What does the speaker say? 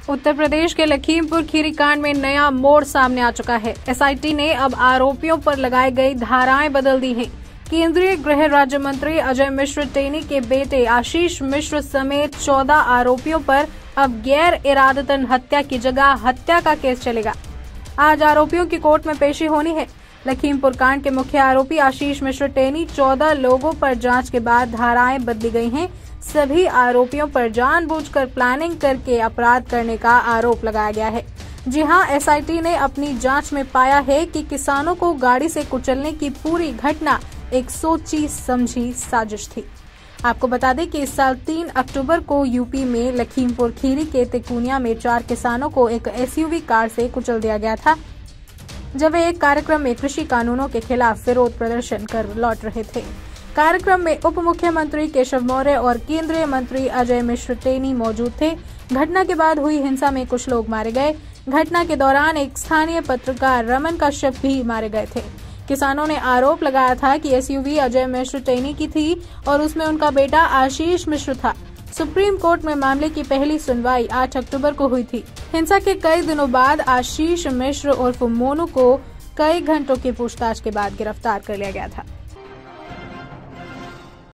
उत्तर प्रदेश के लखीमपुर खीरी कांड में नया मोड़ सामने आ चुका है। एसआईटी ने अब आरोपियों पर लगाई गई धाराएं बदल दी हैं। केंद्रीय गृह राज्य मंत्री अजय मिश्र टेनी के बेटे आशीष मिश्र समेत 14 आरोपियों पर अब गैर इरादतन हत्या की जगह हत्या का केस चलेगा। आज आरोपियों की कोर्ट में पेशी होनी है। लखीमपुर कांड के मुख्य आरोपी आशीष मिश्र टेनी 14 लोगों पर जांच के बाद धाराएं बदली गई हैं। सभी आरोपियों पर जानबूझकर प्लानिंग करके अपराध करने का आरोप लगाया गया है। जी हां, एसआईटी ने अपनी जांच में पाया है कि किसानों को गाड़ी से कुचलने की पूरी घटना एक सोची समझी साजिश थी। आपको बता दें कि इस साल 3 अक्टूबर को यूपी में लखीमपुर खीरी के तिकुनिया में 4 किसानों को एक एसयूवी कार से कुचल दिया गया था, जब वे एक कार्यक्रम में कृषि कानूनों के खिलाफ विरोध प्रदर्शन कर लौट रहे थे। कार्यक्रम में उप मुख्यमंत्री केशव मौर्य और केंद्रीय मंत्री अजय मिश्र टेनी मौजूद थे। घटना के बाद हुई हिंसा में कुछ लोग मारे गए। घटना के दौरान एक स्थानीय पत्रकार रमन कश्यप भी मारे गए थे। किसानों ने आरोप लगाया था कि एसयूवी अजय मिश्र टेनी की थी और उसमें उनका बेटा आशीष मिश्र था। सुप्रीम कोर्ट में मामले की पहली सुनवाई 8 अक्टूबर को हुई थी। हिंसा के कई दिनों बाद आशीष मिश्र उर्फ मोनू को कई घंटों की पूछताछ के बाद गिरफ्तार कर लिया गया था।